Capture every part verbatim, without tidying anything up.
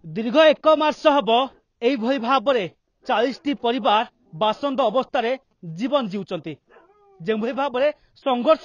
दीर्घ एक मास हम यही भाव में चालीस टी परिवार बासंद अवस्था जीवन जीवंती जो भाव में संघर्ष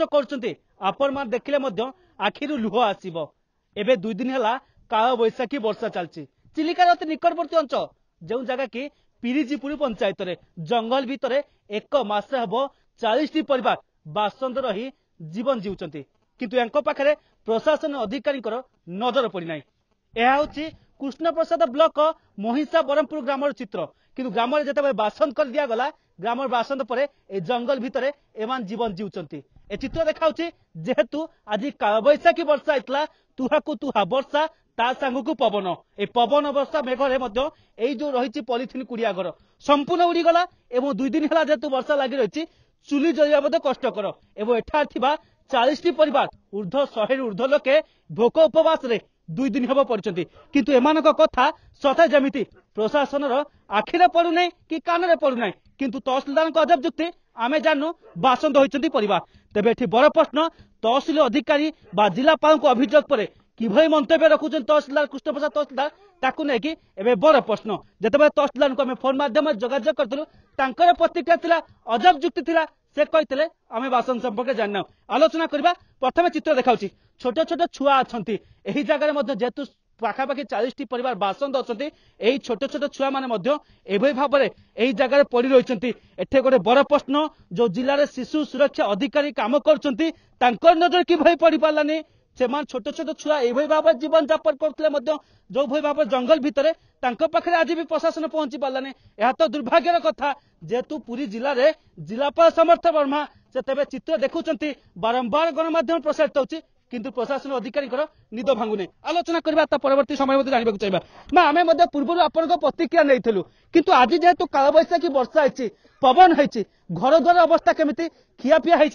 कर देखिले आखिर लुह आसब एवं दुई दिन है काल बैशाखी वर्षा चलती चिलिकार अति निकटवर्ती अंचल जो जगह कि पिरिजीपुर पंचायत रे जंगल भितर एक मास हम चालीस टी परिवार बासंद रही जीवन जीवंती किंतु यांको पाखरे प्रशासन अधिकारी नजर पड़ी ना। यह हूँ कृष्ण प्रसाद ब्लॉक महिषा बरमपुर ग्राम चित्र किंतु ग्राम जिते बासंद कर दिया गला ग्राम बासंद पर ए जंगल भितर एमान जीवन जीवंती ए चित्र देखा जेहेतु आज कालबैशाखी वर्षा होता तुहा को तुहा वर्षा ता सांग को पवन ए पवन वर्षा मेघरे यही जो रही पॉलिथिन कुड़िया घर संपूर्ण उड़ीगला एवं दुई दिन है जेहेतु वर्षा लगी रही चुली जलिया मध्य कष्टकर एवं एठार चालीस टी परिवार ऊर्ध्व शहे ऊर्ध्व लोके भोक उपवास रे दुई दिन हम पड़ते किंतु एमान कथा सते जमी प्रशासन आखिरे पड़ूना कि कान पड़ूना किंतु तहसिलदार अजब जुक्ति आमे जानू बासंद होती परिवार तेबे एठी बड़ प्रश्न तहसिल अधिकारी बा जिलापाल को अभियोग पर किभली मंतव्य रखुछन तहसिलदार कृष्ण प्रसाद तहसिलदार ताकू नहीं कि एबे बड़ प्रश्न जेतेबे तहसिलदार को आमे फोन माध्यम जोगाजोग करथुलु तांकर प्रतिक्रिया थिला अजब जुक्ति थिला से कहते आम बासन संपर्क जानना आलोचना करबा प्रथम चित्र देखाउछि छोट छोट छुआ अछंती एही जगह जेहेतु पाखापाखि चालीस टी परिवार बासंद अच्छा यही छोट छोट छुआ मैंने भाव में यही जगह पड़ी रही एठे गोटे बड़ प्रश्न जो जिले में शिशु सुरक्षा अधिकारी काम कर नजर कि पड़ पारानी से छोट छोट छुआ यही भाव में जीवन यापन करते जो भाव जंगल भितर पाखे आज भी प्रशासन पहुंची पारानी यह तो दुर्भाग्यर कथा जेहेतु पुरी जिले में जिलापाल समर्थ वर्मा से तेज चित्र देखुं बारंबार गणमाध्यम प्रसारित होती किंतु प्रशासन अधिकारी निद भांगुने आलोचना करबा परवर्ती समय जानवा चाहिए ना आम पूर्व आपण प्रतिक्रिया नहीं किंतु आज जेहेतु कालबैशाखी वर्षा है पवन है घर द्वार अवस्था केमिति खियापिया है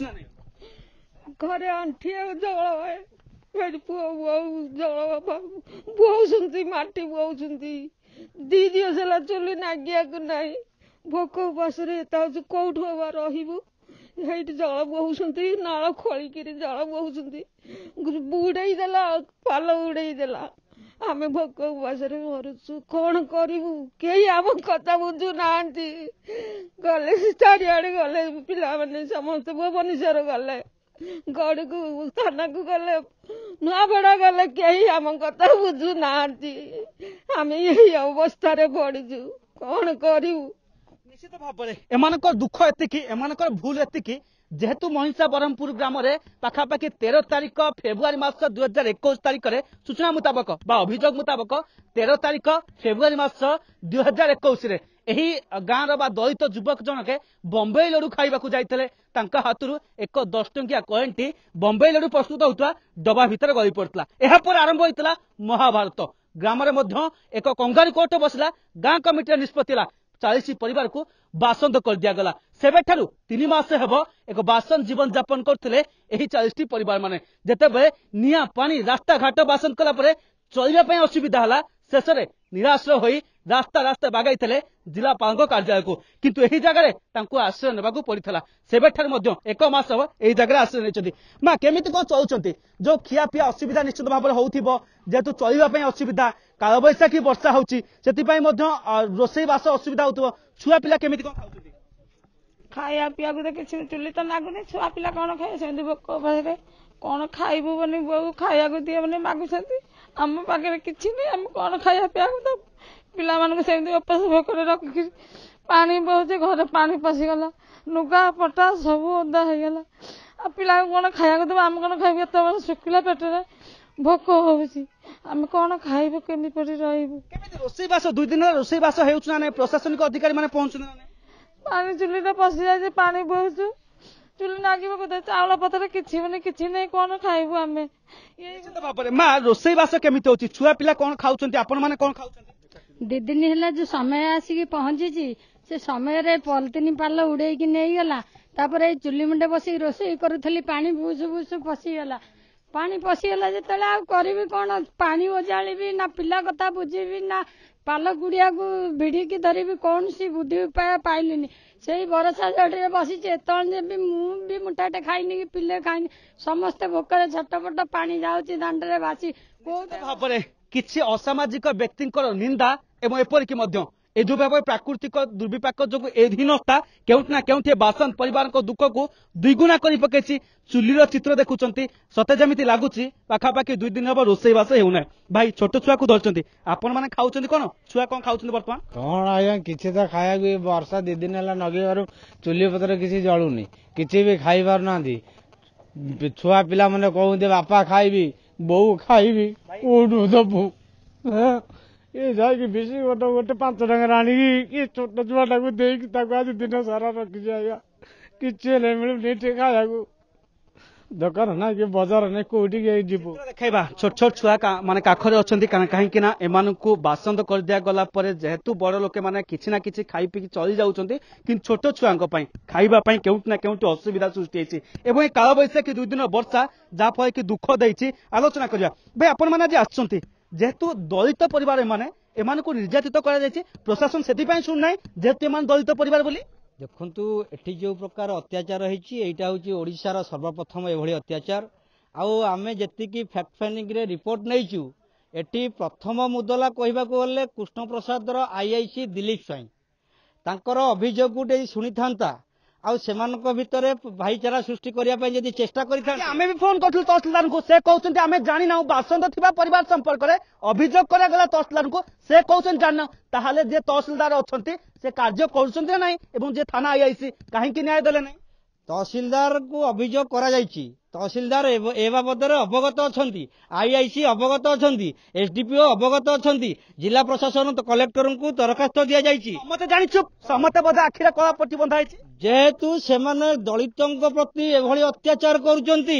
घरे आंठी जल जल बोउछंती माटी बोउछंती दी दिवस है चुली नागिया को नहीं भोक उपास कौठ रही जल बोउछंती नाल खोलिकी जल बोउछंती उड़े देला पाल उड़े देला आमे भोक उपास मरुचु कौन करू कई आम कथा बुझु ना गले चारिआडे गले पिला माने समस्त भुवनेश्वर गले गड़ को थाना को गले नुआपड़ा गले कई आम कथा बुझु ना आम यही अवस्था पड़ीचु कौन करू निश्चित भाव में एमानकर दुख एतिकी एमानकर भूल एतिकी जेहेतु महिषा बरमपुर ग्राम में पाखापाखि तेरह तारीख फेब्रुआरी मास दुई हजार एक तारीख में सूचना मुताबक बा अभियोग मुताबक तेरह तारीख फेब्रुआरी मास दुई हजार एक गाँव बा दलित युवक जनके बम्बई लड्डू खाइबाकू जाइथिले तांका हाथरू एक दस टंकिया कॉइन टी बम्बई लड्डू प्रस्तुत होता डबा भितर गली पड़ता यह पर आरंभ होता महाभारत ग्राम में एक कंगारू कोर्ट बसला गाँ कमिटी निष्पत्ति चालीस परिवार को बासंद कर दिगला सेबे ठारू तीन मास हेब एक बासन जीवन यापन करते चालीस परिवार माने जेतेबे निया पानी रास्ता घाट बासन कला चलने असुविधा है शेष में निराश्रय होई रास्ता रास्ता बागाई जिलापाल कार्यालय को किंतु यही जगह आश्रय नेबाकू पड़ता सेबे ठारू एक मास हम यही जगह आश्रय नहीं माँ केमिति कौन चलुंट जो खियापिया असुविधा निश्चित भाव में हो जेहेतु चलने असुविधा कालबैशाखी वर्षा होची रोषे बास असुविधा हो छुआ पिला केमिति कौन खाउछथि खाया पिया को किसी चुली तो लगुनि छुआ पिला कौन खाए से भोक भाई कौन खाइबू बनी बो खाया दिए बनी मागुंट आम पाखे किसी नहीं आम कौन खाया पिया तो पिला मान से उपास भोकर रखिक पानी बहुत घर पानी पशिगला लुगा पटा सब ओदा होगला आ पिला कौन खाया देव आम कौन खाइबू एत शुखिला पेटे भोक होची आम कौन खाइबू केमी पड़ी रही रोषेईबास दुई दिन रोषेईबास हो प्रशासनिक अधिकारी मैंने पहुंचुना पानी चुली पशि जाए पानी बोचु चुली नागिब कदे चाउल पत्र किछि बनी किछि नहीं कौन खाइबू आम भाव में माँ रोषेईबास केमिति होची छुआ पिला कौन खाउछंती आपण माने कौन खाउछंती दी दिन है जो समय आसिक पहुंची से समय पॉलिथिन पाल उड़े नहीं गला तापर चुली मुंडे बस रोषे करूली पानी बुस बुस पशिगला पानी पशिगला जो करी कौन पानी ओजाड़ी ना पिला कथा बुझी ना पाल गुड़िया को भिड़िकी धरबी कौन सी बुद्धि उपाय पाइलिनी से बरसा जड़े बसी भी मुझे मुठाटे खाइनी कि पिले खाइनी समस्ते भोकर झटपट पानी जाऊँगी दांडे बासी भाव में किछि असामाजिक व्यक्तिंकर निंदा एवं एपरिक मध्य ए जो भाव प्राकृतिक दुर्विपाक जो एहीनता केउठना केउठे बासन परिवार को दुख को दुईगुणा करि पकेछि। चुलीर चित्र देखुचंती सते जमिति लागुची पाखापाखि दुई दिन हबो रोसई बास हेउना। भाई छोट छुआ को धरचंती आपण माने खाउचंती कोन छुआ कोन खाउचंती वर्तमान कोन आया किछि त खाया भी वर्षा दि दिन हला नगेबारु चुली पत्र किछि जळुनी किछि भी खाई पार नांदी। छुआ पिला माने कहउते बापा खाइबी बोऊ खाइबी कोडु दबु ये जाके बेसी गोटे गोटे पांच टका आनी ये छोट छुआटा को देख आज दिन सारा रखी जाएगा किसी नहीं मिलू खाया दरकार ना कि बजार नहीं कौटी जीव देखा छोट छोट छुआ माने काखरे अच्छी कहीं एमान को बासंद कर दिया गला पर जेहेतु बड़ लोके माने किछि ना किछि खाई पी चली जाउछंती कि छोट छुआ खाइबा पई केउट ना केउट असुविधा सृष्टि होइछि एवं काल बैशाखी दुई दिन वर्षा जहाँ फल कि दुख देइछि आलोचना करिया। भाई आपण माने आज आछंती जेहेतु दलित परिवार एमाने एमान को निर्यातित करा जायछि प्रशासन सेति पई सुन नै जेहेतु एमान दलित परिवार बोली देखंतु एठी जो प्रकार अत्याचार होइछि एटा होछि ओडिशार सर्वप्रथम एभଳି अत्याचार आउ आमे जेति की फैक्ट फाइंडिंग रे रिपोर्ट नैचु एठी प्रथम मुदला कहबा को गले कृष्ण प्रसाद रो आईआईसी दिलीप स्वाई तांकर अभियोग गुटे सुनी थांता आउ सेमानक भितरे भाईचारा सृष्टि करिया पय जदि चेष्टा करिथा आमे भी फोन करथुल तहसीलदार को से कहउछन्ते आमे जानि ना बासंद थिबा परिवार संपर्क रे अभियोग करा गला तहसीलदार को से कहउछन जान ताहाले जे तहसीलदार अछंती से कार्य करूछन्ते नै एवं जे थाना आईआईसी काहे कि न्याय देले नै तहसीलदार को अभियोग करा जायछि तहसीलदार ए बाबद अवगत अछंती आईआईसी अवगत अछंती एसडीपीओ अवगत अछंती जिला प्रशासन तो कलेक्टर को दरखास्त दिया जायछि मते जानिछु समते बदे आखिरा कला पट्टी बंधाइछि जेहेतु सेमाने दलितंक प्रति एभଳି अत्याचार करूचंती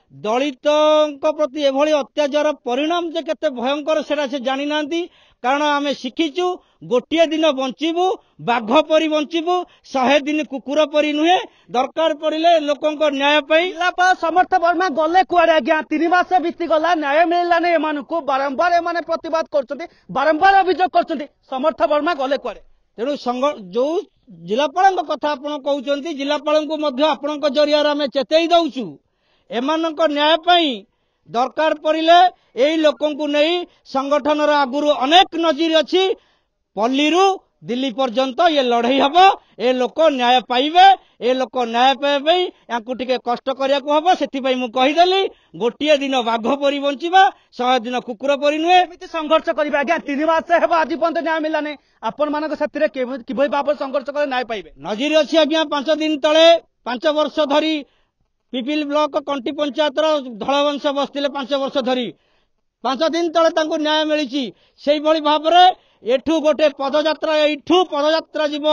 दलितंक प्रति एभଳି अत्याचार परिणाम जे केते भयंकर सेटा से जानि नांती कारण आमे शिखिचु गोटिए दिन बंचिबु बाघ परी बंचिबु शहे दिन कुकुर परी नुहे दरकार पड़िले लोकंक न्याय पई जिलापाल समर्थ वर्मा गले कुआडे आज्ञा तीन मास बीती गला न्याय मिलला नै एमानकु बारंबार एमाने प्रतिवाद करछंती बारंबार अभियोग करछंती समर्थ वर्मा गले कुआडे तेणु जो जिलापाल कथा आपण कहउचंती जिलापाल को मध्य आपणक जरिया आमे चेतई दउछु एमानक न्याय पई दरकार पड़िले एई लोकंकु नहीं संगठन आगुरु अनेक नजीर अच्छी पल्लीरू दिल्ली पर्यंत ये लड़ई हम ए लोक न्याय पाइबे ए लोक न्याय पाइबे यांकु टिके कष्ट करिया को हबो सेति पई मु कहिदेली गोटिए दिन बाघ परी बंचिबा सह दिन कुकुर परी नुहे एमिति संघर्ष करिबा आज्ञा तीन मास हेबा आजि पंत न्याय मिला नै आपण मानक साथिरे किबई बाबर संघर्ष करे न्याय पाइबे नजीर अछि आज्ञा पांच दिन तळे पांच वर्ष धरी पिपिल ब्लॉक कंटी पंचायत धलवंश बसते पांच वर्ष धरी पांच दिन तले तांको न्याय मिली से भाव एठू गोटे पदयात्रा एठू पदयात्रा जीव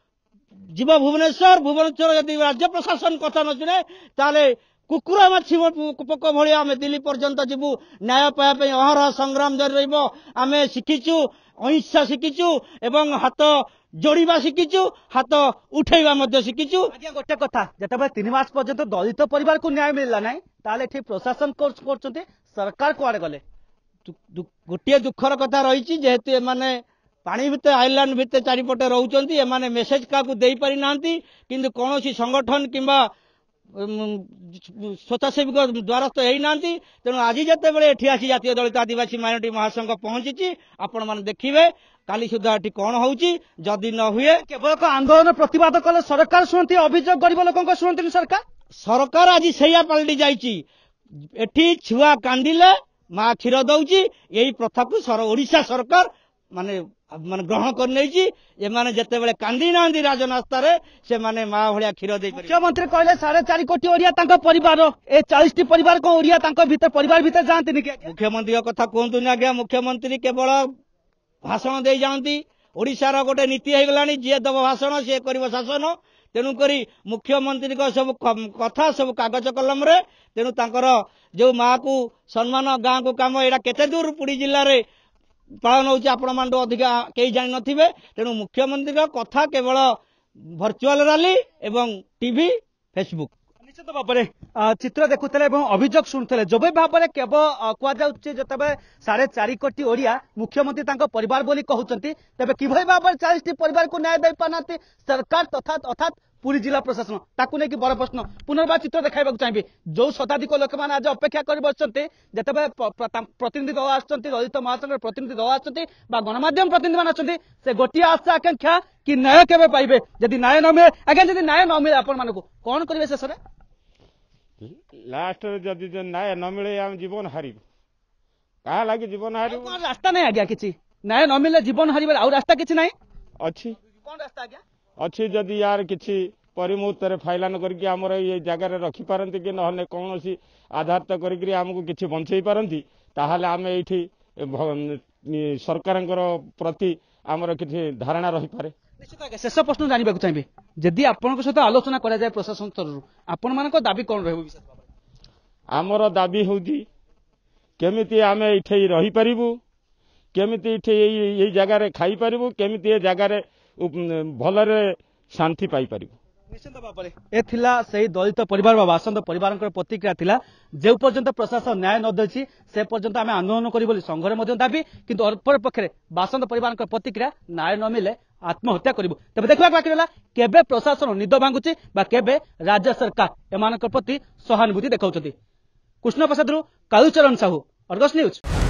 जीव भुवनेश्वर भुवनेश्वर यदि राज्य प्रशासन कथा न शुणे ताले कुकुर माछी पोक भाई आम दिल्ली पर्यंत जीवु न्याय पाइबा अहरह संग्राम जारी रमें शिखिचु अहिंसा शिखिचु एवं हाथ जोड़ा शिखिचु हाथ उठेवा शिखिचु गोटे कथा जिते तीन मास पर्यंत दलित परिवार को न्याय मिलला ना ताले प्रशासन कर सरकार कुआड़े गले गोटे दुखर कथा रही जेहेतु एमाने पानी भितर आइलैंड भितर चारिपटे रोचंती एमाने मेसेज का दे पारि नांती किंतु कौन संगठन किंबा स्वच्छासेवी द्वारस्थ हो नांती तेणु आज जिते बड़े एठी आसी जातीय दलित आदिवासी माइनॉरिटी महासंघ पहुंची आपण माने देखिबे काली सुधा एठी कौन होउची जदि न हुए केवल आंदोलन प्रतिवाद कले सरकार शुणती अभियोग गरीब लोक शुणती सरकार सरकार आज सैया पलटि जाइची एठी छुआ कांदिले माँ क्षीर दौची यही प्रथा को सर ओडिशा सरकार माने माने ग्रहण कर नैची ये माने जते बेले कांदी नांदी राजनास्ता रे से माने माँ भलिया क्षीर दे मुख्यमंत्री कहले साढ़े चार कोटी ओडिया तांको परिवार ए चालीस टी परिवार को ओडिया तांको भीतर परिवार भीतर जानते नहीं मुख्यमंत्री कथा कहतु ना आज्ञा मुख्यमंत्री केवल भाषण दे जाती ओडिशार गोटे नीति हो गलानी जी दब भाषण सी कर शासन तेणुक मुख्यमंत्री सब कथा सब कागज कलम रे तेणु तांकर जो माँ को सम्मान गाँ को काम यहाँ केते दूर पुरी जिले में पालन होची आपण मानू अधिका कई जान नथिबे तेणु मुख्यमंत्री कथा केवल भर्चुआल रैली एवं टीवी फेसबुक निश्चित भाव में चित्र देखुले अभियोग शुणुले जो भाव में केवल कहुचे जिते साढ़े चार कोटी ओडिया मुख्यमंत्री तांको परिवार बोली कहते तेज कि भाव में चालीस टी परिवार को न्याय दे पाना सरकार तथा अर्थात पुरी जिला प्रशासन ताकू नहीं बड़ प्रश्न पुनर्बार चित्र देखा चाहिए जो शताधिक लोक मैंने आज अपेक्षा कर बसते जिते प्रतिनिधि दल आदित महासंघ प्रतिनिधि दल आ गणमाध्यम प्रतिनिधि मान आते से गोटे आशा आकांक्षा कि न्याय केवे पाइबे जदि न्याय न मिले आज्ञा जदि न्याय न मिले आपण मानक कौन करेंगे शेष लास्ट जदि न्याय न मिले आम जीवन हारिबु कहा लगे जीवन हारिबु रास्ता नहीं आज्ञा किसी न्याय न मिले जीवन हारिबे आउ रास्ता किसी नहीं अच्छी कौन रास्ता आज्ञा अच्छी जदि यार किसी परिमुहूर्त फाइलान करके आमर ये जगार रखिपारती कि ना कौन आधार करके आमको किसी बंचई पारती ताहले आम ये सरकार प्रति आमर किसी धारणा रही पारे निश्चित शेष प्रश्न जानवा चाहिए जदि आपण सहित आलोचना करा जाए प्रशासन स्तर आपण मान दाबी कौन रही आमर दाबी हूँ केमिति आम ये रही पारिबु केमिति ये जगार खाई पारिबु केमिति ये जगार भलरे शांति पाई पारिबु निश्चित भाव में ए थिला सही दलित परिवार बा बासंद परिवार प्रतिक्रिया थिला जे पर्यंत प्रशासन न्याय न देछि से पर्यंत आम आंदोलन करी बोली संघरे मध्य दाबी किंतु अपर पक्षरे बासंद परिवार प्रतिक्रिया न्याय न मिले आत्महत्या करिबु तबे देखबा बाकी रहला केबे प्रशासन निद भांगुछि बा केबे राज्य सरकार एमानक प्रति सहानुभूति देखाउछथि कृष्ण प्रसाद रु कालुचरण साहू अर्गस न्यूज।